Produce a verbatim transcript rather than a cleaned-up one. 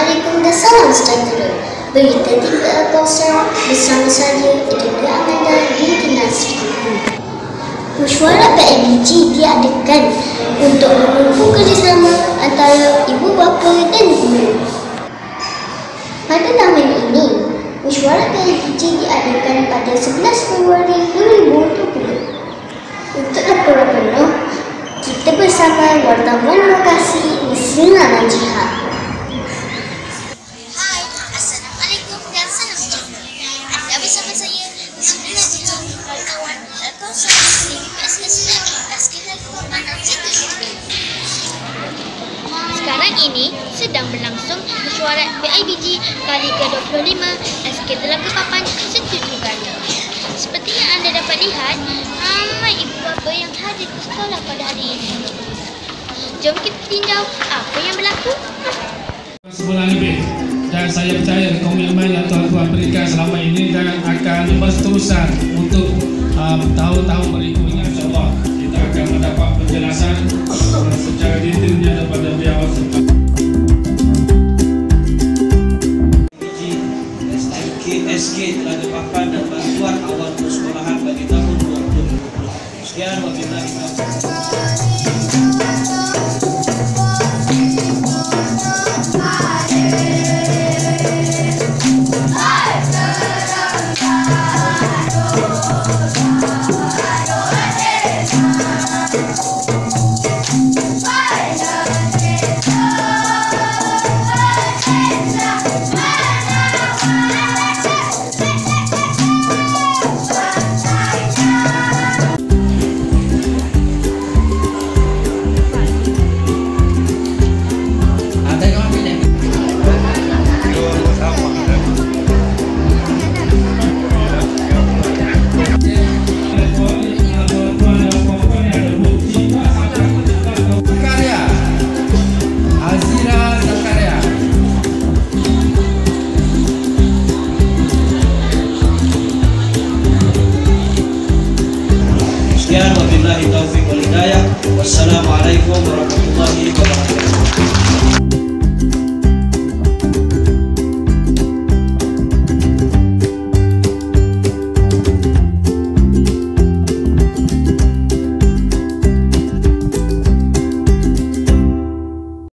Assalamualaikum dan salam sejahtera. Berita tiga Al-Kausar bersama saya Edinda Amanda binti Nasri. Mesyuarat P I B G diadakan untuk menumpu kerjasama antara ibu bapa dan guru. Pada tahun ini, mesyuarat P I B G diadakan pada sebelas Februari dua ribu dua puluh. Untuk laporan penuh, kita bersama wartawan lokasi Nisrina Najihah. Hai, Assalamualaikum dan salam sejahtera. Anda bersama saya Nisrina Najihah, kawan Al-Kausar di P S S Taskila Kepemimpinan Situs. Sekarang ini sedang berlangsung mesyuarat P I B G kali ke dua puluh lima S K Telaga Papan Setuju Ganda. Seperti yang anda dapat lihat, ramai ibu bapa yang hadir ke sekolah pada hari ini. Jom kita tinjau apa yang berlaku. Sebulan lebih, dan saya percaya komitmen yang tuan-tuan berikan selama ini dan akan berterusan untuk um, tahun-tahun berikutnya. InsyaAllah kita akan mendapat penjelasan secara detailnya daripada beliau. S K Telaga Papan dan bantuan awal persekolahan bagi tahun dua ribu dua puluh. Sekian, wabillahi